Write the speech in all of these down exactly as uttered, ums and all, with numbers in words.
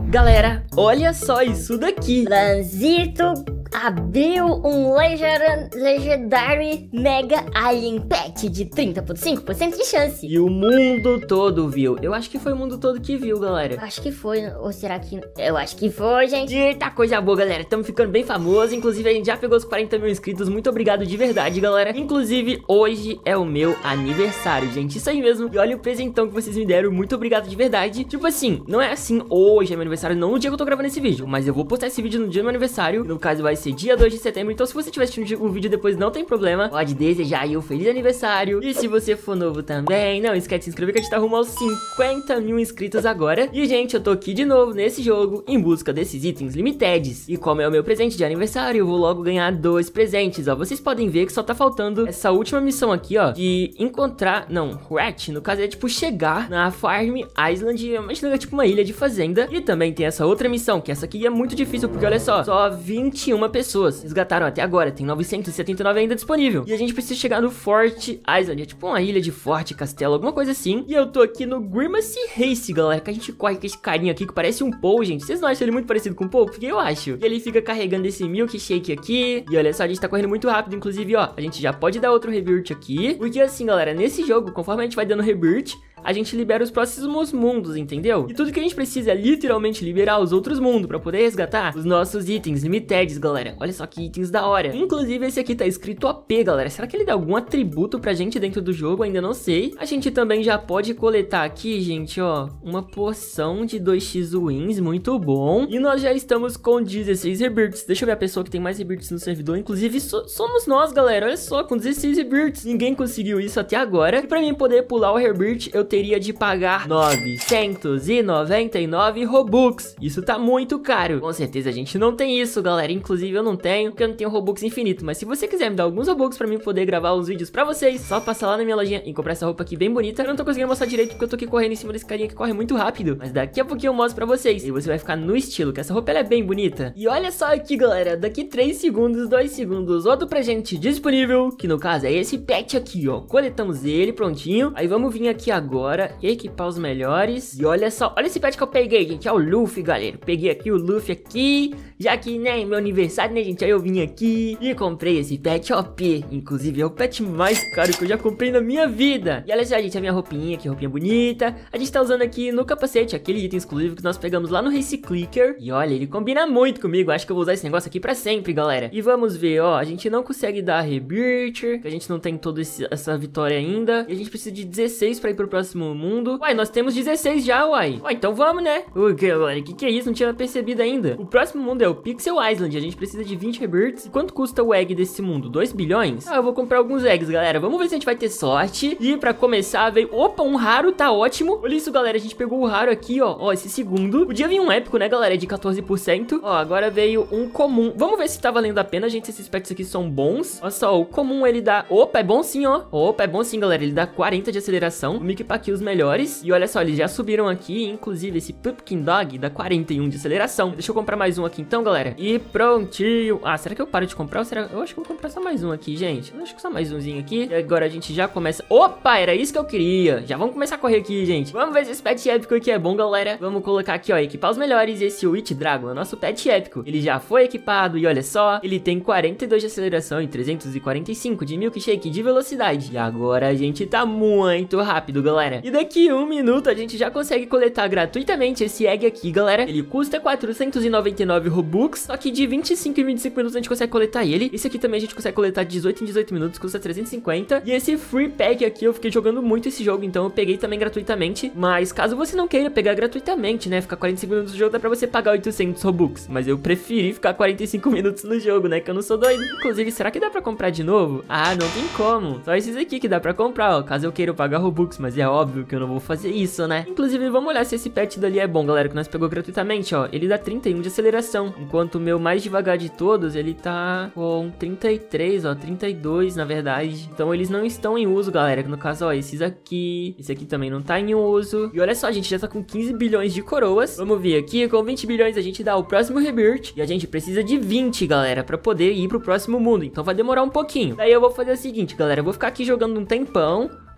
Galera, olha só isso daqui. Lanzito abriu um Legend- Legendary Mega Alien Pet de trinta vírgula cinco por cento de chance. E o mundo todo viu. Eu acho que foi o mundo todo que viu, galera. Acho que foi, ou será que... Eu acho que foi, gente. Eita, coisa boa, galera. Estamos ficando bem famosos. Inclusive, a gente já pegou os quarenta mil inscritos. Muito obrigado de verdade, galera. Inclusive, hoje é o meu aniversário, gente. Isso aí mesmo. E olha o presentão que vocês me deram. Muito obrigado de verdade. Tipo assim, não é assim, hoje é meu aniversário, não no dia que eu tô gravando esse vídeo. Mas eu vou postar esse vídeo no dia do meu aniversário. No caso, vai ser dia dois de setembro. Então, se você estiver assistindo o vídeo depois, não tem problema. Pode desejar aí um feliz aniversário. E se você for novo também, não esquece de se inscrever que a gente tá rumo aos cinquenta mil inscritos agora. E, gente, eu tô aqui de novo nesse jogo em busca desses itens limitados. E como é o meu presente de aniversário, eu vou logo ganhar dois presentes, ó. Vocês podem ver que só tá faltando essa última missão aqui, ó, de encontrar, não, Rat, no caso é tipo chegar na Farm Island, imagina tipo uma ilha de fazenda. E também tem essa outra missão, que essa aqui é muito difícil, porque olha só, só vinte e uma pessoas resgataram até agora, tem novecentos e setenta e nove ainda disponível. E a gente precisa chegar no Fort Island, é tipo uma ilha de forte, castelo, alguma coisa assim. E eu tô aqui no Grimace Race, galera, que a gente corre com esse carinha aqui que parece um Paul, gente. Vocês não acham ele muito parecido com o Paul? Porque eu acho. E ele fica carregando esse milkshake aqui. E olha só, a gente tá correndo muito rápido. Inclusive, ó, a gente já pode dar outro rebirth aqui. Porque assim, galera, nesse jogo, conforme a gente vai dando rebirth, a gente libera os próximos mundos, entendeu? E tudo que a gente precisa é literalmente liberar os outros mundos pra poder resgatar os nossos itens limitados, galera. Olha só que itens da hora. Inclusive, esse aqui tá escrito O P, galera. Será que ele dá algum atributo pra gente dentro do jogo? Ainda não sei. A gente também já pode coletar aqui, gente, ó, uma poção de dois x wins, muito bom. E nós já estamos com dezesseis rebirths. Deixa eu ver a pessoa que tem mais rebirths no servidor. Inclusive, so somos nós, galera. Olha só, com dezesseis rebirths. Ninguém conseguiu isso até agora. E pra mim poder pular o rebirth, eu teria de pagar novecentos e noventa e nove Robux. Isso tá muito caro. Com certeza a gente não tem isso, galera. Inclusive eu não tenho, porque eu não tenho Robux infinito. Mas se você quiser me dar alguns Robux pra mim poder gravar os vídeos pra vocês, só passar lá na minha lojinha e comprar essa roupa aqui bem bonita. Eu não tô conseguindo mostrar direito porque eu tô aqui correndo em cima desse carinha que corre muito rápido. Mas daqui a pouquinho eu mostro pra vocês. E você vai ficar no estilo, que essa roupa ela é bem bonita. E olha só aqui, galera. Daqui três segundos, dois segundos, outro presente disponível, que no caso é esse pet aqui, ó. Coletamos ele, prontinho. Aí vamos vir aqui agora equipar os melhores. E olha só, olha esse pet que eu peguei, gente. É o Luffy, galera. Peguei aqui o Luffy aqui, já que, né, meu aniversário, né, gente? Aí eu vim aqui e comprei esse pet O P. Inclusive, é o pet mais caro que eu já comprei na minha vida. E olha só, gente, a minha roupinha, que roupinha bonita. A gente tá usando aqui no capacete aquele item exclusivo que nós pegamos lá no Race Clicker. E olha, ele combina muito comigo. Acho que eu vou usar esse negócio aqui pra sempre, galera. E vamos ver, ó, a gente não consegue dar rebirth, que a gente não tem toda essa vitória ainda. E a gente precisa de dezesseis pra ir pro próximo mundo. Uai, nós temos dezesseis já, uai. Uai, então vamos, né? O que, galera? Que que é isso? Não tinha percebido ainda. O próximo mundo é o Pixel Island. A gente precisa de vinte rebirths. E quanto custa o egg desse mundo? dois bilhões? Ah, eu vou comprar alguns eggs, galera. Vamos ver se a gente vai ter sorte. E pra começar, veio... Opa, um raro, tá ótimo. Olha isso, galera. A gente pegou o raro aqui, ó. Ó, esse segundo. Podia vir um épico, né, galera? De quatorze por cento. Ó, agora veio um comum. Vamos ver se tá valendo a pena, gente. Se esses pets aqui são bons. Olha só, o comum ele dá... Opa, é bom sim, ó. Opa, é bom sim, galera. Ele dá quarenta de aceleração. Vamos equipar aqui os melhores. E olha só, eles já subiram aqui. Inclusive, esse Pumpkin Dog dá quarenta e um de aceleração. Deixa eu comprar mais um aqui então, galera. E prontinho. Ah, será que eu paro de comprar? Ou será... Eu acho que eu vou comprar só mais um aqui, gente. Eu acho que só mais umzinho aqui. E agora a gente já começa... Opa, era isso que eu queria. Já vamos começar a correr aqui, gente. Vamos ver se esse pet épico aqui é bom, galera. Vamos colocar aqui, ó, equipar os melhores. Esse Witch Dragon é o nosso pet épico. Ele já foi equipado e olha só, ele tem quarenta e dois de aceleração e trezentos e quarenta e cinco de milkshake de velocidade. E agora a gente tá muito rápido, galera. E daqui um minuto a gente já consegue coletar gratuitamente esse egg aqui, galera. Ele custa quatrocentos e noventa e nove Robux, só que de vinte e cinco em vinte e cinco minutos a gente consegue coletar ele. Esse aqui também a gente consegue coletar de dezoito em dezoito minutos, custa trezentos e cinquenta. E esse Free Pack aqui, eu fiquei jogando muito esse jogo, então eu peguei também gratuitamente. Mas caso você não queira pegar gratuitamente, né, ficar quarenta e cinco minutos no jogo, dá pra você pagar oitocentos Robux. Mas eu preferi ficar quarenta e cinco minutos no jogo, né, que eu não sou doido. Inclusive, será que dá pra comprar de novo? Ah, não tem como. Só esses aqui que dá pra comprar, ó, caso eu queira pagar Robux, mas é óbvio que eu não vou fazer isso, né? Inclusive, vamos olhar se esse pet dali é bom, galera, que nós pegou gratuitamente, ó. Ele dá trinta e um de aceleração, enquanto o meu mais devagar de todos, ele tá com trinta e três, ó, trinta e dois, na verdade. Então, eles não estão em uso, galera, no caso, ó, esses aqui, esse aqui também não tá em uso. E olha só, a gente já tá com quinze bilhões de coroas. Vamos ver aqui, com vinte bilhões a gente dá o próximo rebirth, e a gente precisa de vinte, galera, pra poder ir pro próximo mundo. Então, vai demorar um pouquinho. Daí eu vou fazer o seguinte, galera, eu vou ficar aqui jogando um tempão,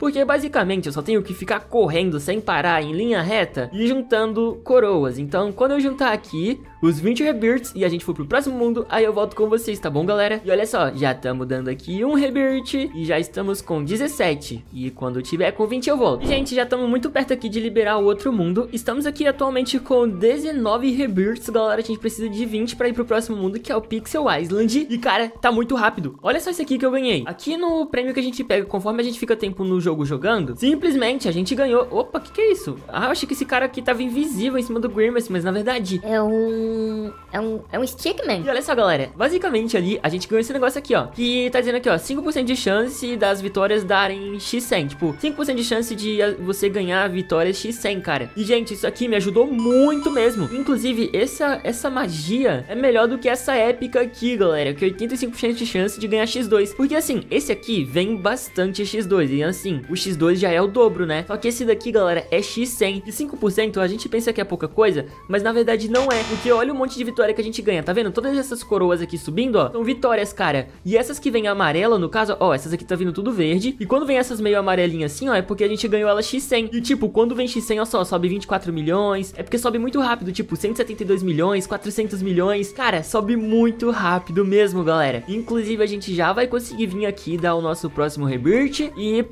porque basicamente eu só tenho que ficar correndo sem parar em linha reta e juntando coroas. Então quando eu juntar aqui os vinte rebirths e a gente for pro próximo mundo, aí eu volto com vocês, tá bom, galera? E olha só, já estamos dando aqui um rebirth e já estamos com dezessete. E quando tiver com vinte eu volto. E, gente, já estamos muito perto aqui de liberar o outro mundo. Estamos aqui atualmente com dezenove rebirths, galera. A gente precisa de vinte pra ir pro próximo mundo, que é o Pixel Island. E, cara, tá muito rápido. Olha só esse aqui que eu ganhei. Aqui no prêmio que a gente pega, conforme a gente fica tempo no jogo jogando, simplesmente a gente ganhou. Opa, o que que é isso? Ah, eu achei que esse cara aqui tava invisível em cima do Grimace, mas na verdade É um... É um, é um stickman. E olha só, galera, basicamente ali a gente ganhou esse negócio aqui, ó, que tá dizendo aqui, ó, cinco por cento de chance das vitórias darem xis cem. Tipo, cinco por cento de chance de você ganhar vitórias xis cem, cara. E, gente, isso aqui me ajudou muito mesmo. Inclusive, essa, essa magia é melhor do que essa épica aqui, galera, que é oitenta e cinco por cento de chance de ganhar xis dois. Porque, assim, esse aqui vem bastante xis dois. E, assim, o xis dois já é o dobro, né? Só que esse daqui, galera, é xis cem. E cinco por cento a gente pensa que é pouca coisa, mas na verdade não é. Porque olha o monte de vitória que a gente ganha, tá vendo? Todas essas coroas aqui subindo, ó, são vitórias, cara. E essas que vem amarela, no caso, ó, essas aqui tá vindo tudo verde. E quando vem essas meio amarelinhas assim, ó, é porque a gente ganhou ela xis cem. E tipo, quando vem xis cem, ó só, sobe vinte e quatro milhões. É porque sobe muito rápido, tipo, cento e setenta e dois milhões, quatrocentos milhões. Cara, sobe muito rápido mesmo, galera. Inclusive, a gente já vai conseguir vir aqui dar o nosso próximo rebirth. E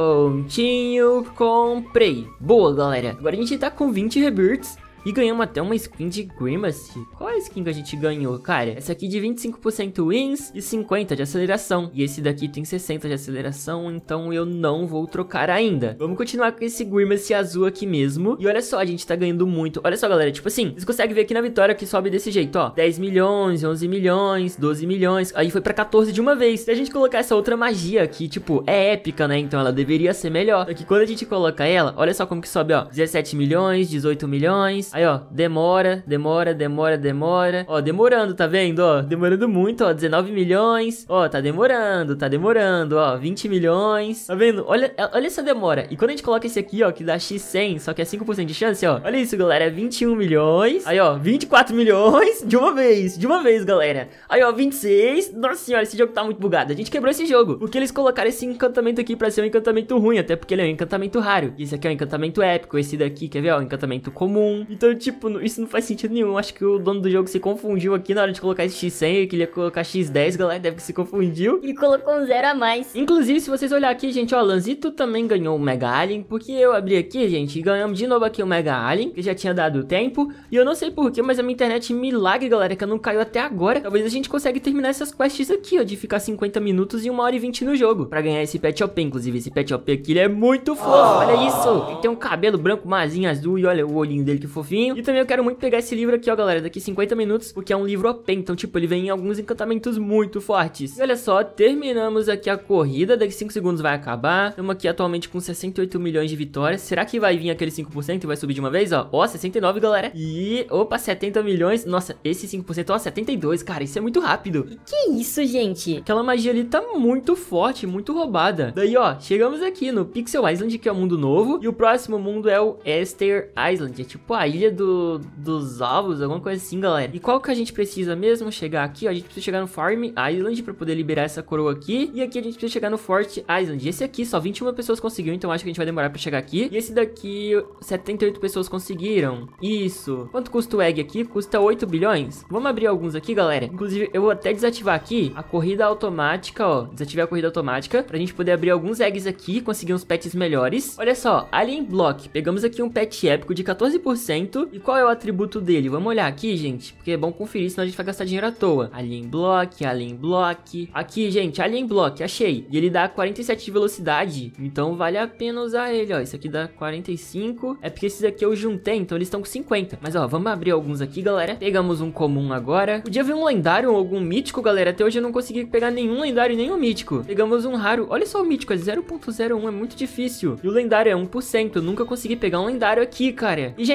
prontinho, comprei. Boa, galera. Agora a gente tá com vinte rebirths. E ganhamos até uma skin de Grimace. Qual é a skin que a gente ganhou, cara? Essa aqui de vinte e cinco por cento wins e cinquenta de aceleração. E esse daqui tem sessenta de aceleração, então eu não vou trocar ainda. Vamos continuar com esse Grimace azul aqui mesmo. E olha só, a gente tá ganhando muito. Olha só, galera, tipo assim, vocês conseguem ver aqui na vitória que sobe desse jeito, ó. dez milhões, onze milhões, doze milhões. Aí foi pra quatorze de uma vez. Se a gente colocar essa outra magia aqui, tipo, é épica, né? Então ela deveria ser melhor. Só que quando a gente coloca ela, olha só como que sobe, ó. dezessete milhões, dezoito milhões. Aí, ó, demora, demora, demora, demora. Ó, demorando, tá vendo? Ó, demorando muito, ó, dezenove milhões. Ó, tá demorando, tá demorando, ó, vinte milhões. Tá vendo? Olha, olha essa demora. E quando a gente coloca esse aqui, ó, que dá xis cem, só que é cinco por cento de chance, ó. Olha isso, galera, é vinte e um milhões. Aí, ó, vinte e quatro milhões de uma vez, de uma vez, galera. Aí, ó, vinte e seis. Nossa senhora, esse jogo tá muito bugado. A gente quebrou esse jogo, porque eles colocaram esse encantamento aqui pra ser um encantamento ruim, até porque ele é um encantamento raro. E esse aqui é um encantamento épico, esse daqui, quer ver, ó, um encantamento comum. Então, tipo, isso não faz sentido nenhum. Acho que o dono do jogo se confundiu aqui na hora de colocar esse xis cem. Ele queria colocar xis dez, galera, deve que se confundiu. E colocou um zero a mais. Inclusive, se vocês olharem aqui, gente, ó, Lanzito também ganhou o Mega Alien, porque eu abri aqui, gente, e ganhamos de novo aqui o Mega Alien, que já tinha dado tempo. E eu não sei porquê, mas a minha internet milagre, galera, que não caiu até agora. Talvez a gente consiga terminar essas quests aqui, ó, de ficar cinquenta minutos e uma hora e vinte no jogo, pra ganhar esse Pet O P. Inclusive, esse Pet O P aqui, ele é muito fofo, oh. Olha isso. Ele tem um cabelo branco, uma asinha azul, e olha o olhinho dele que fofinho. E também eu quero muito pegar esse livro aqui, ó, galera, daqui cinquenta minutos, porque é um livro O P, então, tipo, ele vem em alguns encantamentos muito fortes. E olha só, terminamos aqui a corrida, daqui cinco segundos vai acabar. Estamos aqui atualmente com sessenta e oito milhões de vitórias. Será que vai vir aquele cinco por cento e vai subir de uma vez, ó? Ó, sessenta e nove, galera. E, opa, setenta milhões. Nossa, esse cinco por cento, ó, setenta e dois, cara, isso é muito rápido. Que isso, gente? Aquela magia ali tá muito forte, muito roubada. Daí, ó, chegamos aqui no Pixel Island, que é o mundo novo, e o próximo mundo é o Aster Island, é tipo a ilha do, dos ovos, alguma coisa assim, galera. E qual que a gente precisa mesmo? Chegar aqui, ó, a gente precisa chegar no Farm Island pra poder liberar essa coroa aqui, e aqui a gente precisa chegar no Fort Island. Esse aqui só vinte e uma pessoas conseguiram, então acho que a gente vai demorar pra chegar aqui. E esse daqui, setenta e oito pessoas conseguiram. Isso. Quanto custa o egg aqui? Custa oito bilhões. Vamos abrir alguns aqui, galera. Inclusive, eu vou até desativar aqui a corrida automática, ó. Desativar a corrida automática pra gente poder abrir alguns eggs aqui, conseguir uns pets melhores. Olha só, Alien Block. Pegamos aqui um pet épico de quatorze por cento. E qual é o atributo dele? Vamos olhar aqui, gente, porque é bom conferir, senão a gente vai gastar dinheiro à toa. Alien Block, Alien Block. Aqui, gente, Alien Block, achei. E ele dá quarenta e sete de velocidade, então vale a pena usar ele, ó. Esse aqui dá quarenta e cinco. É porque esses aqui eu juntei, então eles estão com cinquenta. Mas, ó, vamos abrir alguns aqui, galera. Pegamos um comum agora. Podia vir um lendário ou algum mítico, galera. Até hoje eu não consegui pegar nenhum lendário e nenhum mítico. Pegamos um raro. Olha só o mítico, é zero ponto zero um, é muito difícil. E o lendário é um por cento. Eu nunca consegui pegar um lendário aqui, cara. E, gente, só vamos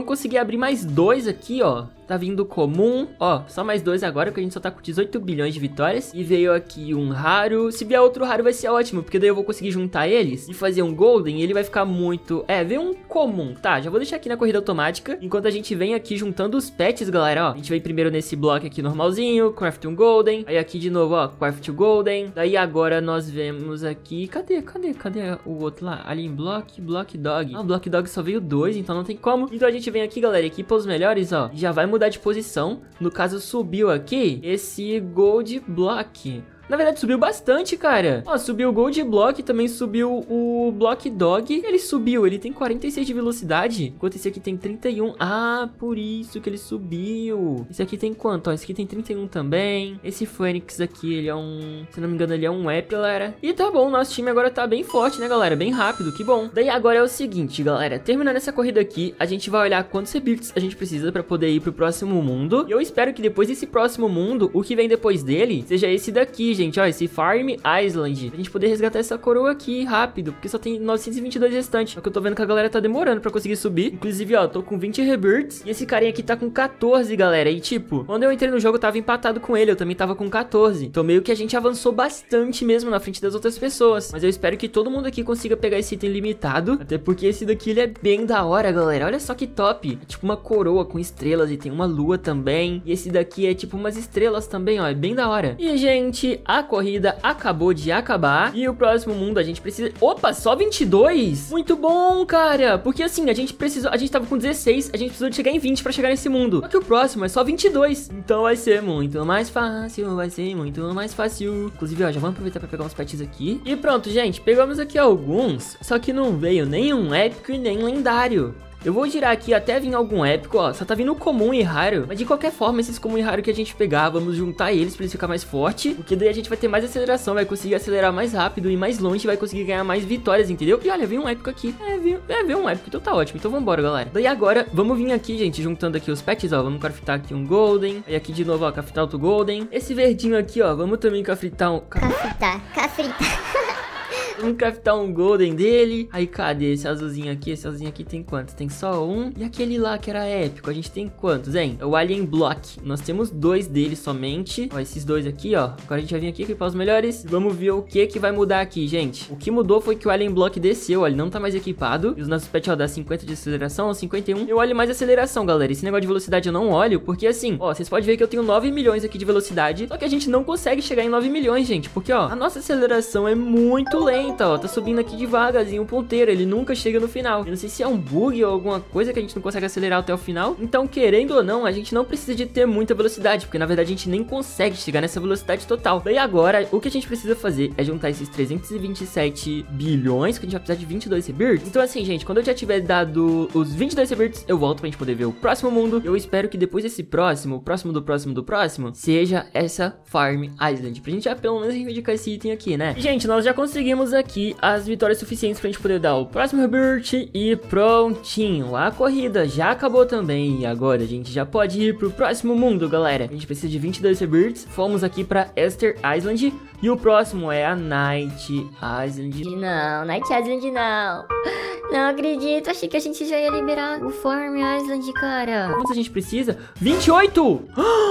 consegui abrir mais dois aqui, ó. Tá vindo comum, ó, só mais dois agora, porque a gente só tá com dezoito bilhões de vitórias. E veio aqui um raro. Se vier outro raro vai ser ótimo, porque daí eu vou conseguir juntar eles e fazer um golden e ele vai ficar muito... É, veio um comum, tá, já vou deixar aqui na corrida automática, enquanto a gente vem aqui juntando os pets, galera, ó. A gente vem primeiro nesse bloco aqui normalzinho, craft um golden. Aí aqui de novo, ó, craft um golden. Daí agora nós vemos aqui... Cadê, cadê, cadê o outro lá? Alien block, block dog. Ah, o block dog só veio dois, então não tem como. Então a gente vem aqui, galera, equipa os melhores, ó. Já vai mudar de posição. No caso, subiu aqui esse gold block. Na verdade, subiu bastante, cara. Ó, subiu o Gold Block, também subiu o Block Dog. Ele subiu, ele tem quarenta e seis de velocidade, enquanto esse aqui tem trinta e um. Ah, por isso que ele subiu. Esse aqui tem quanto? Ó, esse aqui tem trinta e um também. Esse Fênix aqui, ele é um... Se não me engano, ele é um app, galera. E tá bom, nosso time agora tá bem forte, né, galera? Bem rápido, que bom. Daí agora é o seguinte, galera. Terminando essa corrida aqui, a gente vai olhar quantos rebirths a gente precisa pra poder ir pro próximo mundo. E eu espero que depois desse próximo mundo, o que vem depois dele, seja esse daqui, gente, ó, esse Farm Island, pra gente poder resgatar essa coroa aqui rápido, porque só tem novecentos e vinte e dois restantes. Só que eu tô vendo que a galera tá demorando pra conseguir subir. Inclusive, ó, tô com vinte rebirths e esse carinha aqui tá com quatorze, galera. E tipo, quando eu entrei no jogo eu tava empatado com ele, eu também tava com quatorze. Então meio que a gente avançou bastante mesmo na frente das outras pessoas. Mas eu espero que todo mundo aqui consiga pegar esse item limitado, até porque esse daqui ele é bem da hora, galera. Olha só que top. É tipo uma coroa com estrelas e tem uma lua também. E esse daqui é tipo umas estrelas também, ó, é bem da hora. E gente, a corrida acabou de acabar. E o próximo mundo a gente precisa... Opa, só vinte e dois? Muito bom, cara. Porque assim, a gente precisou... A gente tava com dezesseis, a gente precisou de chegar em vinte pra chegar nesse mundo. Só que o próximo é só vinte e dois. Então vai ser muito mais fácil. Vai ser muito mais fácil. Inclusive, ó, já vamos aproveitar pra pegar uns pets aqui. E pronto, gente. Pegamos aqui alguns. Só que não veio nenhum épico e nem lendário. Eu vou girar aqui até vir algum épico, ó. Só tá vindo comum e raro. Mas de qualquer forma, esses comum e raro que a gente pegar, vamos juntar eles pra eles ficar mais forte. Porque daí a gente vai ter mais aceleração, vai conseguir acelerar mais rápido e mais longe, vai conseguir ganhar mais vitórias, entendeu? E olha, veio um épico aqui. É, veio, é, veio um épico, então tá ótimo. Então vambora, galera. Daí agora, vamos vir aqui, gente, juntando aqui os pets, ó. Vamos craftar aqui um golden. Aí aqui de novo, ó, craftar outro golden. Esse verdinho aqui, ó, vamos também craftar um... Craftar, craftar. Vamos craftar um golden dele. Aí cadê esse azulzinho aqui? Esse azulzinho aqui tem quantos? Tem só um. E aquele lá que era épico, a gente tem quantos, hein? É o Alien Block. Nós temos dois dele somente. Ó, esses dois aqui, ó. Agora a gente vai vir aqui equipar os melhores. Vamos ver o que que vai mudar aqui, gente. O que mudou foi que o Alien Block desceu, ó. Ele não tá mais equipado. E os nossos pets, ó, dá cinquenta de aceleração, cinquenta e um. Eu olho mais aceleração, galera. Esse negócio de velocidade eu não olho, porque assim, ó, vocês podem ver que eu tenho nove milhões aqui de velocidade. Só que a gente não consegue chegar em nove milhões, gente. Porque, ó, a nossa aceleração é muito lenta. Ó, tá subindo aqui devagarzinho o ponteiro, ele nunca chega no final. Eu não sei se é um bug ou alguma coisa que a gente não consegue acelerar até o final. Então, querendo ou não, a gente não precisa de ter muita velocidade, porque na verdade a gente nem consegue chegar nessa velocidade total. Daí agora, o que a gente precisa fazer é juntar esses trezentos e vinte e sete bilhões, que a gente vai precisar de vinte e dois rebirths. Então assim, gente, quando eu já tiver dado os vinte e dois rebirths, eu volto pra gente poder ver o próximo mundo. Eu espero que depois desse próximo, o próximo do próximo do próximo, seja essa Farm Island, pra gente já pelo menos reivindicar esse item aqui, né? E, gente, nós já conseguimos aqui as vitórias suficientes pra gente poder dar o próximo rebirth e prontinho. A corrida já acabou também e agora a gente já pode ir pro próximo mundo, galera. A gente precisa de vinte e dois rebirths. Fomos aqui pra Esther Island e o próximo é a Night Island. Não, Night Island não. Não acredito, achei que a gente já ia liberar o Farm Island, cara. Quantos a gente precisa? vinte e oito!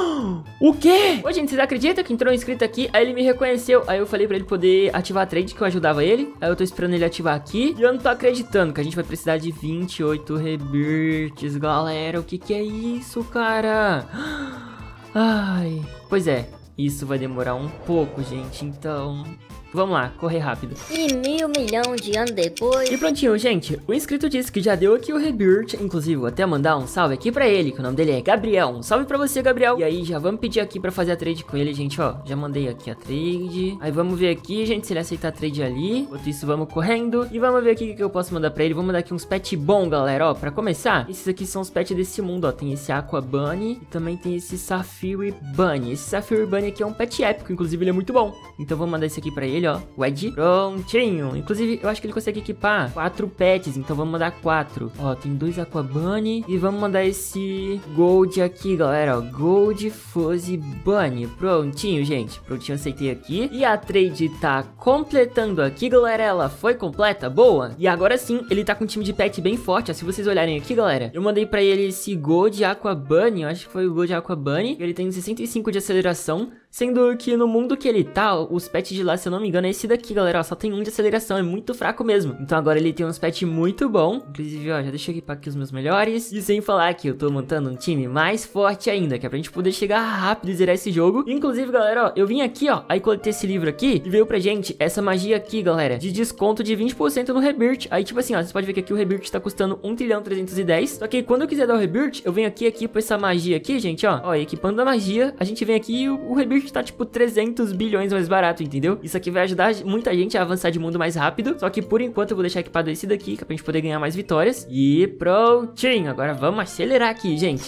O quê? Ô, gente, vocês acreditam que entrou um inscrito aqui? Aí ele me reconheceu. Aí eu falei pra ele poder ativar a trade, que eu ajudava ele. Aí eu tô esperando ele ativar aqui. E eu não tô acreditando que a gente vai precisar de vinte e oito rebirths, galera. O que que é isso, cara? Ai, pois é. Isso vai demorar um pouco, gente. Então... vamos lá, correr rápido. E mil milhão de anos depois... E prontinho, gente. O inscrito disse que já deu aqui o rebirth. Inclusive, vou até mandar um salve aqui pra ele, que o nome dele é Gabriel. Um salve pra você, Gabriel. E aí, já vamos pedir aqui pra fazer a trade com ele, gente, ó. Já mandei aqui a trade. Aí, vamos ver aqui, gente, se ele aceitar a trade ali. Enquanto isso, vamos correndo. E vamos ver aqui o que eu posso mandar pra ele. Vou mandar aqui uns pets bom, galera, ó. Pra começar, esses aqui são os pets desse mundo, ó. Tem esse Aqua Bunny e também tem esse Sapphire Bunny. Esse Sapphire Bunny aqui é um pet épico, inclusive ele é muito bom. Então, vou mandar esse aqui pra ele. ele, ó, o Ed. Prontinho. Inclusive, eu acho que ele consegue equipar quatro pets, então vamos mandar quatro. Ó, tem dois Aqua Bunny e vamos mandar esse Gold aqui, galera, ó, Gold Fuzzy Bunny. Prontinho, gente. Prontinho, aceitei aqui. E a trade tá completando aqui, galera. Ela foi completa, boa. E agora sim, ele tá com um time de pet bem forte, ó. Se vocês olharem aqui, galera, eu mandei pra ele esse Gold Aqua Bunny, eu acho que foi o Gold Aqua Bunny. Ele tem sessenta e cinco de aceleração, sendo que no mundo que ele tá, os pets de lá, se eu não me engano, é esse daqui, galera, ó, só tem um de aceleração, é muito fraco mesmo. Então agora ele tem uns pets muito bom. Inclusive, ó, já deixa eu equipar aqui os meus melhores. E sem falar que eu tô montando um time mais forte ainda, que é pra gente poder chegar rápido e zerar esse jogo. Inclusive, galera, ó, eu vim aqui, ó, aí coletei esse livro aqui e veio pra gente essa magia aqui, galera, de desconto de vinte por cento no Rebirth. Aí, tipo assim, ó, você pode ver que aqui o Rebirth tá custando um trilhão trezentos e dez. Só que quando eu quiser dar o Rebirth, eu venho aqui, aqui, pra essa magia aqui, gente, ó, ó, equipando a magia, a gente vem aqui e o, o Rebirth tá, tipo, trezentos bilhões mais barato, entendeu? Isso aqui vai ajudar muita gente a avançar de mundo mais rápido. Só que, por enquanto, eu vou deixar equipado esse daqui, que é pra gente poder ganhar mais vitórias. E prontinho, agora vamos acelerar aqui, gente.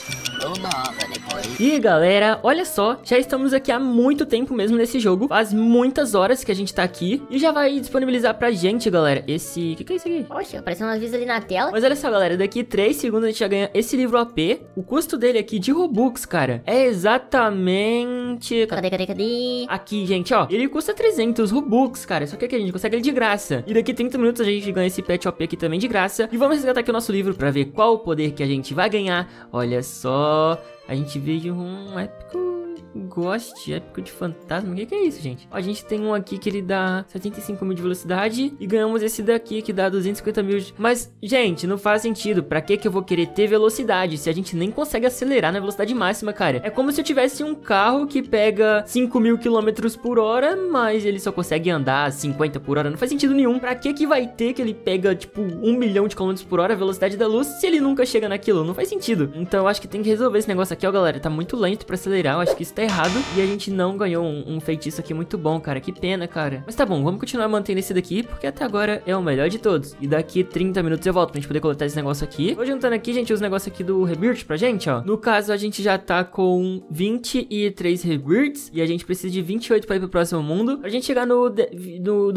E galera, olha só, já estamos aqui há muito tempo mesmo nesse jogo. Faz muitas horas que a gente tá aqui. E já vai disponibilizar pra gente, galera, esse... O que que é isso aqui? Poxa, apareceu um aviso ali na tela. Mas olha só, galera, daqui três segundos a gente já ganha esse livro A P. O custo dele aqui de Robux, cara, é exatamente... Cadê, cadê, cadê? Aqui, gente, ó, ele custa trezentos Robux, cara. Só que aqui a gente consegue ele de graça. E daqui trinta minutos a gente ganha esse pet O P aqui também de graça. E vamos resgatar aqui o nosso livro pra ver qual o poder que a gente vai ganhar. Olha só, a gente veio um épico Ghost, épico de fantasma. O que que é isso, gente? Ó, a gente tem um aqui que ele dá setenta e cinco mil de velocidade. E ganhamos esse daqui que dá duzentos e cinquenta mil de... Mas, gente, não faz sentido. Pra que que eu vou querer ter velocidade se a gente nem consegue acelerar na velocidade máxima, cara? É como se eu tivesse um carro que pega cinco mil quilômetros por hora, mas ele só consegue andar cinquenta por hora. Não faz sentido nenhum. Pra que que vai ter que ele pega, tipo, um milhão de quilômetros por hora a velocidade da luz se ele nunca chega naquilo? Não faz sentido. Então eu acho que tem que resolver esse negócio aqui, ó, galera. Tá muito lento pra acelerar. Eu acho que isso tá errado. E a gente não ganhou um, um feitiço aqui muito bom, cara. Que pena, cara. Mas tá bom, vamos continuar mantendo esse daqui, porque até agora é o melhor de todos. E daqui trinta minutos eu volto pra gente poder coletar esse negócio aqui. Vou juntando aqui, gente, os negócios aqui do Rebirth pra gente, ó. No caso, a gente já tá com vinte e três Rebirths. E a gente precisa de vinte e oito pra ir pro próximo mundo. Pra gente chegar no... no...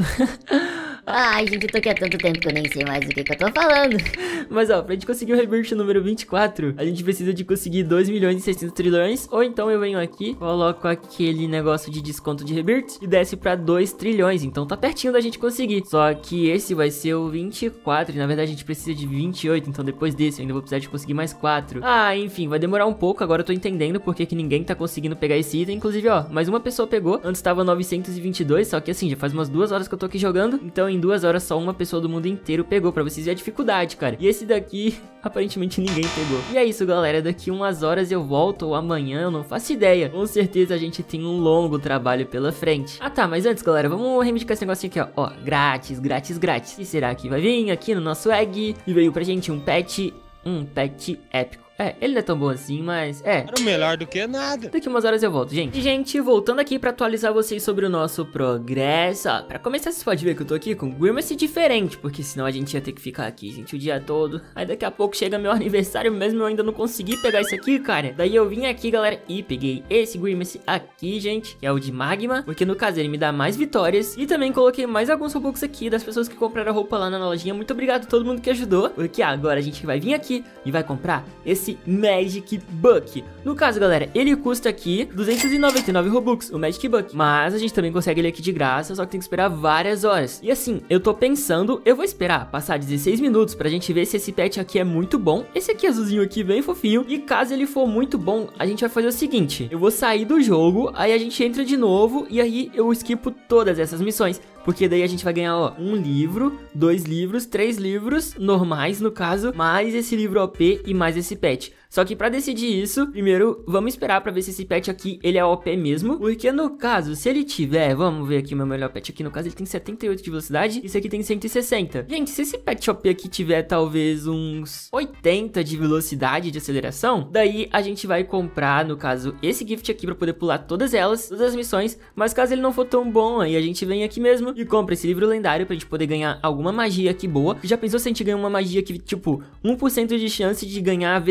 Ai, gente, eu tô aqui há tanto tempo que eu nem sei mais o que que eu tô falando. Mas, ó, pra gente conseguir o Rebirth número vinte e quatro, a gente precisa de conseguir dois milhões e seiscentos trilhões. Ou então eu venho aqui, coloco aquele negócio de desconto de Rebirth e desce pra dois trilhões. Então tá pertinho da gente conseguir. Só que esse vai ser o vinte e quatro. E na verdade a gente precisa de vinte e oito. Então depois desse eu ainda vou precisar de conseguir mais quatro. Ah, enfim, vai demorar um pouco. Agora eu tô entendendo porque que ninguém tá conseguindo pegar esse item. Inclusive, ó, mais uma pessoa pegou. Antes tava novecentos e vinte e dois. Só que assim, já faz umas duas horas que eu tô aqui jogando. Então em duas horas só uma pessoa do mundo inteiro pegou. Pra vocês verem a dificuldade, cara. E esse daqui, aparentemente ninguém pegou. E é isso, galera. Daqui umas horas eu volto. Ou amanhã, eu não faço ideia. Com certeza a gente tem um longo trabalho pela frente. Ah tá, mas antes, galera, vamos reivindicar esse negocinho aqui, ó. Ó, grátis, grátis, grátis. E será que vai vir aqui no nosso egg? E veio pra gente um pet, um pet épico. É, ele não é tão bom assim, mas é. Era melhor do que nada. Daqui umas horas eu volto, gente. E, gente, voltando aqui pra atualizar vocês sobre o nosso progresso. Ó, pra começar, vocês podem ver que eu tô aqui com um Grimace diferente, porque senão a gente ia ter que ficar aqui, gente, o dia todo. Aí daqui a pouco chega meu aniversário mesmo, eu ainda não consegui pegar isso aqui, cara. Daí eu vim aqui, galera, e peguei esse Grimace aqui, gente, que é o de Magma, porque no caso ele me dá mais vitórias. E também coloquei mais alguns Robux aqui das pessoas que compraram a roupa lá na lojinha. Muito obrigado a todo mundo que ajudou, porque agora a gente vai vir aqui e vai comprar esse Magic Buck. No caso, galera, ele custa aqui duzentos e noventa e nove Robux, o Magic Buck. Mas a gente também consegue ele aqui de graça, só que tem que esperar várias horas. E assim, eu tô pensando, eu vou esperar passar dezesseis minutos pra gente ver se esse pet aqui é muito bom. Esse aqui azulzinho aqui, bem fofinho. E caso ele for muito bom, a gente vai fazer o seguinte: eu vou sair do jogo, aí a gente entra de novo e aí eu skipo todas essas missões. Porque daí a gente vai ganhar, ó, um livro, dois livros, três livros normais, no caso, mais esse livro O P e mais esse pet. Só que pra decidir isso, primeiro vamos esperar pra ver se esse pet aqui, ele é O P mesmo. Porque no caso, se ele tiver, vamos ver aqui o meu melhor pet aqui, no caso ele tem setenta e oito de velocidade, esse aqui tem cento e sessenta. Gente, se esse pet O P aqui tiver talvez uns oitenta de velocidade de aceleração, daí a gente vai comprar, no caso, esse gift aqui pra poder pular todas elas, todas as missões. Mas caso ele não for tão bom, aí a gente vem aqui mesmo e compra esse livro lendário pra gente poder ganhar alguma magia aqui boa. Já pensou se a gente ganha uma magia que, tipo, um por cento de chance de ganhar vezes mil?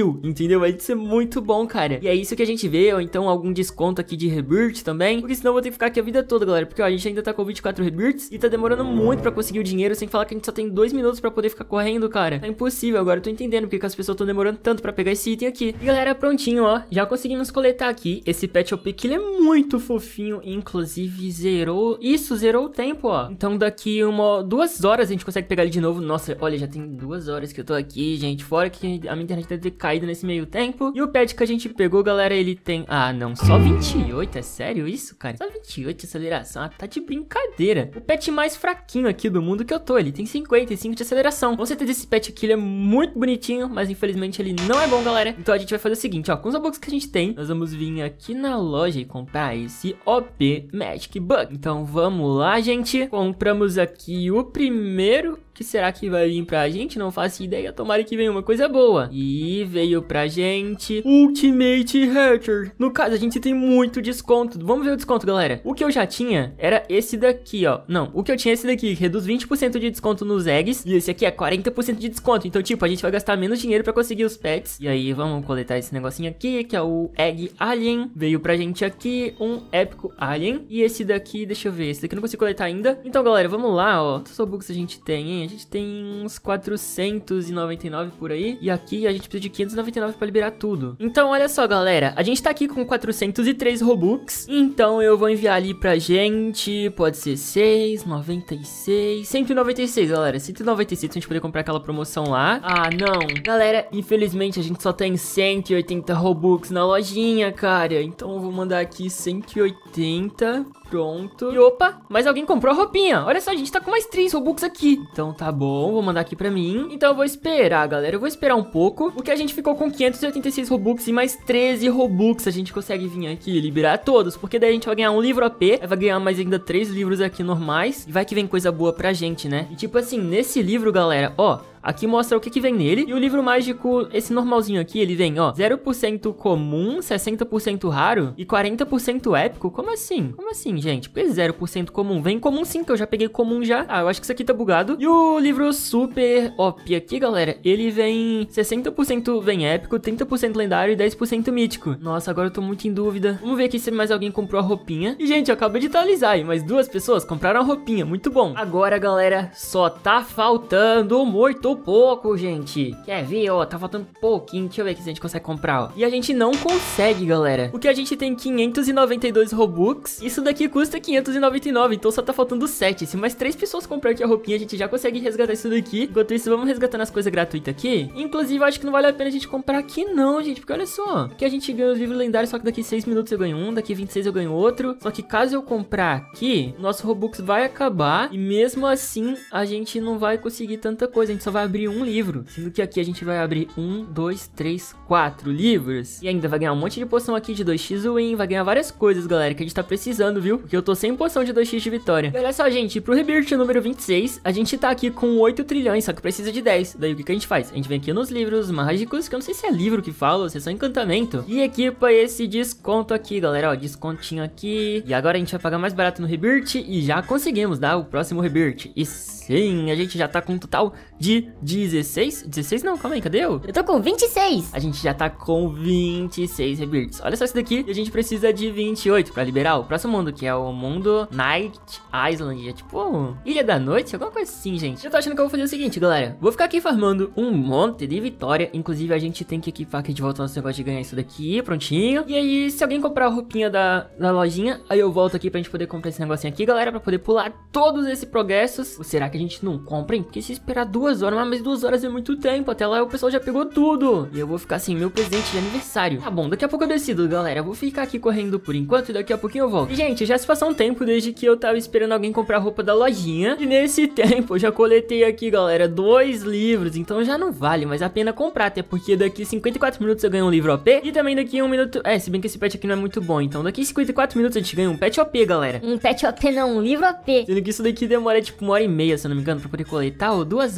mil, entendeu? Vai ser muito bom, cara. E é isso que a gente vê, ou então algum desconto aqui de rebirth também, porque senão eu vou ter que ficar aqui a vida toda, galera, porque ó, a gente ainda tá com vinte e quatro rebirths e tá demorando muito pra conseguir o dinheiro, sem falar que a gente só tem dois minutos pra poder ficar correndo, cara. É impossível, agora eu tô entendendo porque que as pessoas estão demorando tanto pra pegar esse item aqui. E galera, prontinho, ó, já conseguimos coletar aqui esse Pet O P, que ele é muito fofinho, inclusive zerou, isso, zerou o tempo, ó. Então daqui uma, duas horas a gente consegue pegar ele de novo. Nossa, olha, já tem duas horas que eu tô aqui, gente, fora que a minha internet deve ter caído nesse meio tempo. E o pet que a gente pegou, galera, ele tem, ah, não, só vinte e oito, é sério isso, cara? Só vinte e oito de aceleração, ah, tá de brincadeira. O pet mais fraquinho aqui do mundo que eu tô, ele tem cinquenta e cinco de aceleração. Com certeza esse pet aqui, ele é muito bonitinho, mas infelizmente ele não é bom, galera. Então a gente vai fazer o seguinte, ó, com os Robux que a gente tem, nós vamos vir aqui na loja e comprar esse O P Magic Bug. Então vamos lá, gente. Compramos aqui o primeiro. Que será que vai vir pra gente? Não faço ideia, tomara que venha uma coisa boa. E veio pra gente Ultimate Hatcher. No caso, a gente tem muito desconto. Vamos ver o desconto, galera. O que eu já tinha era esse daqui, ó. Não, o que eu tinha é esse daqui, que reduz vinte por cento de desconto nos eggs. E esse aqui é quarenta por cento de desconto. Então, tipo, a gente vai gastar menos dinheiro pra conseguir os pets. E aí, vamos coletar esse negocinho aqui, que é o Egg Alien. Veio pra gente aqui um Épico Alien. E esse daqui, deixa eu ver, esse daqui eu não consigo coletar ainda. Então, galera, vamos lá, ó. Quantos Robux a gente tem, hein? A gente tem uns quatrocentos e noventa e nove por aí. E aqui a gente precisa de quinhentos e noventa e nove pra liberar tudo. Então, olha só, galera. A gente tá aqui com quatrocentos e três Robux. Então, eu vou enviar ali pra gente. Pode ser seis, noventa e seis, cento e noventa e seis, galera. cento e noventa e seis pra gente poder comprar aquela promoção lá. Ah, não. Galera, infelizmente a gente só tem cento e oitenta Robux na lojinha, cara. Então, eu vou mandar aqui cento e oitenta. Pronto. E opa, mas alguém comprou a roupinha. Olha só, a gente tá com mais três Robux aqui. Então tá bom, vou mandar aqui pra mim. Então eu vou esperar, galera. Eu vou esperar um pouco, porque a gente ficou com quinhentos e oitenta e seis Robux e mais treze Robux. A gente consegue vir aqui e liberar todos, porque daí a gente vai ganhar um livro A P, vai ganhar mais ainda três livros aqui normais. E vai que vem coisa boa pra gente, né? E tipo assim, nesse livro, galera, ó, aqui mostra o que que vem nele. E o livro mágico, esse normalzinho aqui, ele vem, ó, zero por cento comum, sessenta por cento raro e quarenta por cento épico. Como assim? Como assim, gente? Por que zero por cento comum? Vem comum sim, que eu já peguei comum já. Ah, eu acho que isso aqui tá bugado. E o livro super O P aqui, galera, ele vem sessenta por cento vem épico, trinta por cento lendário e dez por cento mítico. Nossa, agora eu tô muito em dúvida. Vamos ver aqui se mais alguém comprou a roupinha. E, gente, eu acabei de atualizar e mais duas pessoas compraram a roupinha. Muito bom. Agora, galera, só tá faltando muito pouco, gente. Quer ver, ó, tá faltando pouquinho. Deixa eu ver aqui se a gente consegue comprar, ó. E a gente não consegue, galera, porque a gente tem quinhentos e noventa e dois Robux. Isso daqui custa quinhentos e noventa e nove, então só tá faltando sete. Se mais três pessoas comprarem aqui a roupinha, a gente já consegue resgatar isso daqui. Enquanto isso, vamos resgatando as coisas gratuitas aqui. Inclusive, eu acho que não vale a pena a gente comprar aqui não, gente, porque olha só, que a gente ganha os livros lendários, só que daqui seis minutos eu ganho um, daqui vinte e seis eu ganho outro. Só que caso eu comprar aqui, nosso Robux vai acabar e mesmo assim a gente não vai conseguir tanta coisa. A gente só vai abrir um livro, sendo que aqui a gente vai abrir um, dois, três, quatro livros. E ainda vai ganhar um monte de poção aqui de dois x win, vai ganhar várias coisas, galera, que a gente tá precisando, viu? Porque eu tô sem poção de dois x de vitória. E olha só, gente, pro Rebirth número vinte e seis, a gente tá aqui com oito trilhões, só que precisa de dez. Daí o que que a gente faz? A gente vem aqui nos livros mágicos, que eu não sei se é livro que fala ou se é só encantamento, e equipa esse desconto aqui, galera, ó, descontinho aqui. E agora a gente vai pagar mais barato no Rebirth e já conseguimos dar o próximo Rebirth. E sim, a gente já tá com um total de dezesseis? dezesseis não, calma aí, cadê eu? Eu tô com vinte e seis. A gente já tá com vinte e seis Rebirths. Olha só esse daqui. E a gente precisa de vinte e oito pra liberar o próximo mundo, que é o mundo Night Island. É tipo Ilha da Noite, alguma coisa assim, gente. Eu tô achando que eu vou fazer o seguinte, galera. Vou ficar aqui farmando um monte de vitória. Inclusive, a gente tem que equipar aqui de volta nosso negócio de ganhar isso daqui, prontinho. E aí, se alguém comprar a roupinha da, da lojinha, aí eu volto aqui pra gente poder comprar esse negocinho aqui, galera, pra poder pular todos esses progressos. Ou será que a gente não compra, hein? Porque se esperar duas horas, mas duas horas é muito tempo. Até lá o pessoal já pegou tudo. E eu vou ficar sem meu presente de aniversário. Tá bom, daqui a pouco eu decido, galera. Eu vou ficar aqui correndo por enquanto e daqui a pouquinho eu volto. E, gente, já se passou um tempo desde que eu tava esperando alguém comprar a roupa da lojinha. E nesse tempo eu já coletei aqui, galera, dois livros. Então já não vale mais a pena comprar. Até porque daqui cinquenta e quatro minutos eu ganho um livro O P. E também daqui um minuto... É, se bem que esse pet aqui não é muito bom. Então daqui cinquenta e quatro minutos a gente ganha um pet O P, galera. Um pet O P não, um livro O P. Sendo que isso daqui demora tipo uma hora e meia, se eu não me engano, pra poder coletar. Ou duas horas, eu não lembro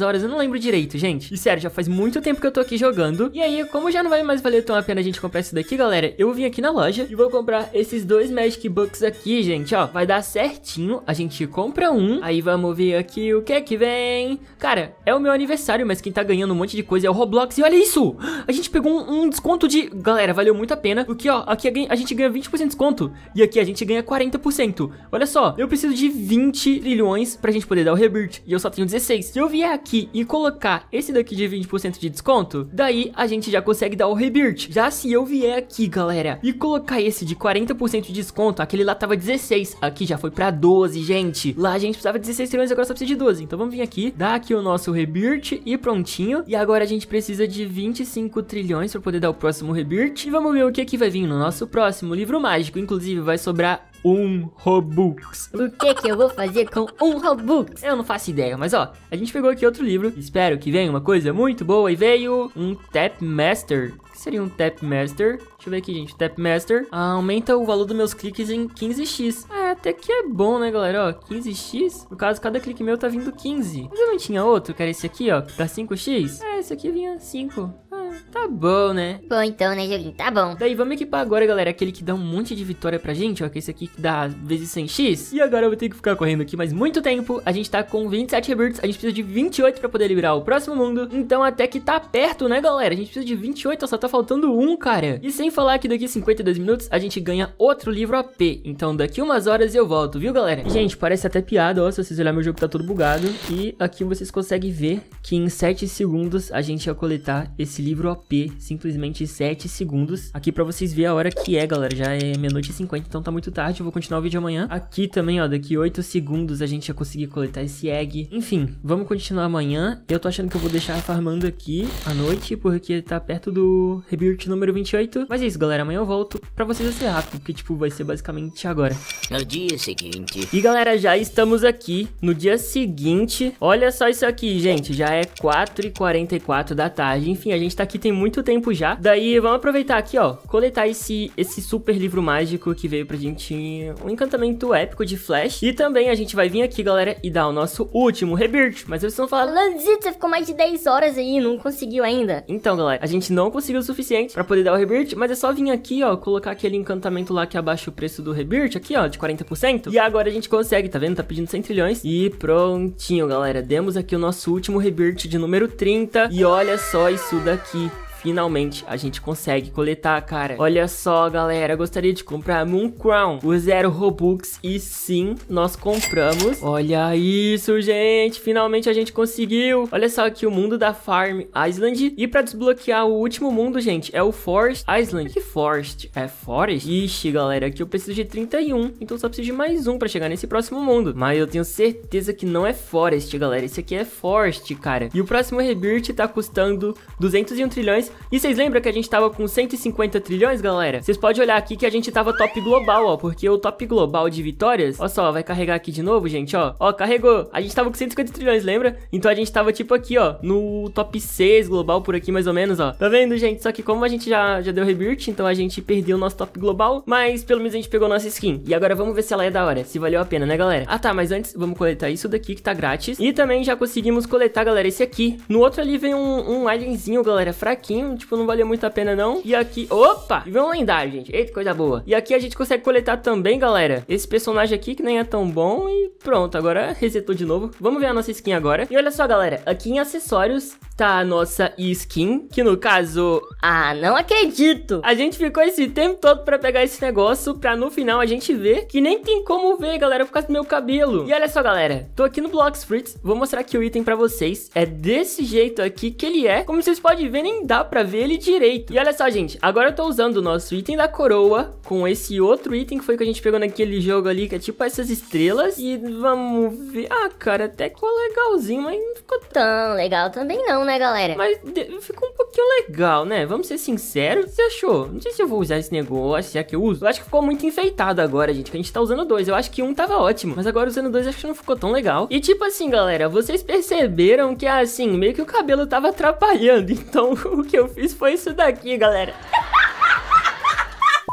lembro direito, gente. E sério, já faz muito tempo que eu tô aqui jogando. E aí, como já não vai mais valer tão a pena a gente comprar isso daqui, galera, eu vim aqui na loja e vou comprar esses dois Magic Bucks aqui, gente, ó. Vai dar certinho, a gente compra um. Aí vamos ver aqui o que é que vem. Cara, é o meu aniversário, mas quem tá ganhando um monte de coisa é o Roblox. E olha isso! A gente pegou um, um desconto de... Galera, valeu muito a pena. Porque, ó, aqui a gente ganha vinte por cento de desconto. E aqui a gente ganha quarenta por cento. Olha só, eu preciso de vinte trilhões pra gente poder dar o Rebirth. E eu só tenho dezesseis. Se eu vier aqui e colocar esse daqui de vinte por cento de desconto, daí a gente já consegue dar o Rebirth. Já se eu vier aqui, galera, e colocar esse de quarenta por cento de desconto, aquele lá tava dezesseis. Aqui já foi pra doze, gente. Lá a gente precisava de dezesseis trilhões, agora só precisa de doze. Então vamos vir aqui, dar aqui o nosso Rebirth e prontinho. E agora a gente precisa de vinte e cinco trilhões pra poder dar o próximo Rebirth. E vamos ver o que que vai vir no nosso próximo livro mágico. Inclusive vai sobrar um Robux. O que que eu vou fazer com um Robux? Eu não faço ideia, mas ó, a gente pegou aqui outro livro. Espero que venha uma coisa muito boa. E veio um Tap Master. O que seria um Tap Master? Deixa eu ver aqui, gente. Tap Master ah, aumenta o valor dos meus cliques em quinze x. É, até que é bom, né, galera? Ó, quinze x. No caso, cada clique meu tá vindo quinze. Mas eu não tinha outro, que era esse aqui, ó, que dá cinco x. É, esse aqui vinha cinco. Ah, tá bom, né? Bom então, né, joguinho? Tá bom. Daí vamos equipar agora, galera, aquele que dá um monte de vitória pra gente, ó, que é esse aqui que dá vezes cem x. E agora eu vou ter que ficar correndo aqui mais muito tempo. A gente tá com vinte e sete Rebirths, a gente precisa de vinte e oito pra poder liberar o próximo mundo. Então até que tá perto, né, galera? A gente precisa de vinte e oito, só tá faltando um, cara. E sem falar que daqui cinquenta e dois minutos a gente ganha outro livro A P. Então daqui umas horas eu volto, viu, galera? E, gente, parece até piada, ó, se vocês olharem meu jogo tá todo bugado. E aqui vocês conseguem ver que em sete segundos a gente ia coletar esse livro A P. Simplesmente sete segundos. Aqui pra vocês verem a hora que é, galera. Já é meia-noite e cinquenta, então tá muito tarde. Eu vou continuar o vídeo amanhã. Aqui também, ó, daqui oito segundos a gente ia conseguir coletar esse egg. Enfim, vamos continuar amanhã. Eu tô achando que eu vou deixar farmando aqui à noite, porque tá perto do Rebirth número vinte e oito. Mas é isso, galera. Amanhã eu volto pra vocês vai ser rápido, porque, tipo, vai ser basicamente agora. No dia seguinte. E, galera, já estamos aqui no dia seguinte. Olha só isso aqui, gente. Já é quatro e quarenta e quatro da tarde. Enfim, a gente tá aqui tem muito tempo já. Daí, vamos aproveitar aqui, ó, coletar esse, esse super livro mágico que veio pra gente, um encantamento épico de Flash. E também a gente vai vir aqui, galera, e dar o nosso último Rebirth. Mas vocês vão falar... Lanzito, você ficou mais de dez horas aí, não conseguiu ainda. Então, galera, a gente não conseguiu o suficiente pra poder dar o Rebirth, mas é só vir aqui, ó, colocar aquele encantamento lá que abaixa o preço do Rebirth, aqui, ó, de quarenta por cento. E agora a gente consegue, tá vendo? Tá pedindo cem trilhões. E prontinho, galera. Demos aqui o nosso último Rebirth de número trinta. E olha só isso daqui. Finalmente, a gente consegue coletar, cara. Olha só, galera, eu gostaria de comprar Moon Crown, o zero Robux. E sim, nós compramos. Olha isso, gente. Finalmente a gente conseguiu. Olha só aqui o mundo da Farm Island. E pra desbloquear o último mundo, gente, é o Forest Island. Que Forest? É Forest? Ixi, galera, aqui eu preciso de trinta e um. Então só preciso de mais um pra chegar nesse próximo mundo. Mas eu tenho certeza que não é Forest, galera. Esse aqui é Forest, cara. E o próximo Rebirth tá custando duzentos e um trilhões. E vocês lembram que a gente tava com cento e cinquenta trilhões, galera? Vocês podem olhar aqui que a gente tava top global, ó. Porque o top global de vitórias... Ó só, vai carregar aqui de novo, gente, ó. Ó, carregou. A gente tava com cento e cinquenta trilhões, lembra? Então a gente tava tipo aqui, ó, no top seis global por aqui, mais ou menos, ó. Tá vendo, gente? Só que como a gente já, já deu Rebirth, então a gente perdeu o nosso top global. Mas pelo menos a gente pegou nossa skin. E agora vamos ver se ela é da hora. Se valeu a pena, né, galera? Ah, tá. Mas antes, vamos coletar isso daqui que tá grátis. E também já conseguimos coletar, galera, esse aqui. No outro ali vem um, um alienzinho, galera, fraquinho. Tipo, não valeu muito a pena, não. E aqui... Opa! E vem um lendário, gente. Eita, coisa boa. E aqui a gente consegue coletar também, galera, esse personagem aqui que nem é tão bom. E pronto, agora resetou de novo. Vamos ver a nossa skin agora. E olha só, galera. Aqui em acessórios tá a nossa skin, que no caso... Ah, não acredito! A gente ficou esse tempo todo pra pegar esse negócio, pra no final a gente ver que nem tem como ver, galera, por causa do meu cabelo. E olha só, galera. Tô aqui no Blox Fruits. Vou mostrar aqui o item pra vocês. É desse jeito aqui que ele é. Como vocês podem ver, nem dá pra ver ele direito. E olha só, gente, agora eu tô usando o nosso item da coroa com esse outro item que foi que a gente pegou naquele jogo ali, que é tipo essas estrelas. E vamos ver... Ah, cara, até que ficou legalzinho, mas não ficou tão legal também não, né, galera? Mas ficou um pouquinho legal, né? Vamos ser sinceros. O que você achou? Não sei se eu vou usar esse negócio, se é que eu uso. Eu acho que ficou muito enfeitado agora, gente, que a gente tá usando dois. Eu acho que um tava ótimo, mas agora usando dois acho que não ficou tão legal. E tipo assim, galera, vocês perceberam que assim, meio que o cabelo tava atrapalhando. Então o que eu fiz foi isso daqui, galera.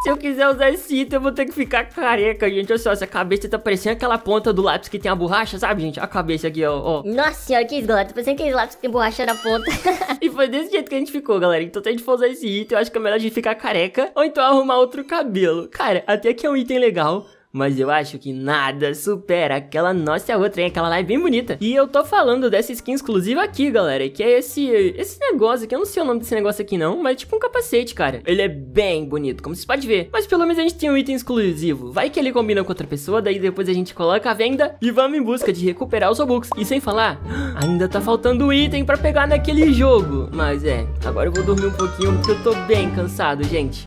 Se eu quiser usar esse item, eu vou ter que ficar careca, gente. Olha só, essa cabeça tá parecendo aquela ponta do lápis que tem a borracha, sabe, gente? A cabeça aqui, ó, ó. Nossa senhora, que isso, galera. Tô pensando que aquele lápis que tem borracha na ponta. E foi desse jeito que a gente ficou, galera. Então, se a gente for usar esse item, eu acho que é melhor a gente ficar careca ou então arrumar outro cabelo. Cara, até que é um item legal, mas eu acho que nada supera aquela nossa outra, hein? Aquela lá é bem bonita. E eu tô falando dessa skin exclusiva aqui, galera, que é esse esse negócio aqui. Eu não sei o nome desse negócio aqui não, mas é tipo um capacete, cara. Ele é bem bonito, como vocês podem ver. Mas pelo menos a gente tem um item exclusivo. Vai que ele combina com outra pessoa, daí depois a gente coloca a venda e vamos em busca de recuperar os Robux. E sem falar, ainda tá faltando item pra pegar naquele jogo. Mas é, agora eu vou dormir um pouquinho porque eu tô bem cansado, gente.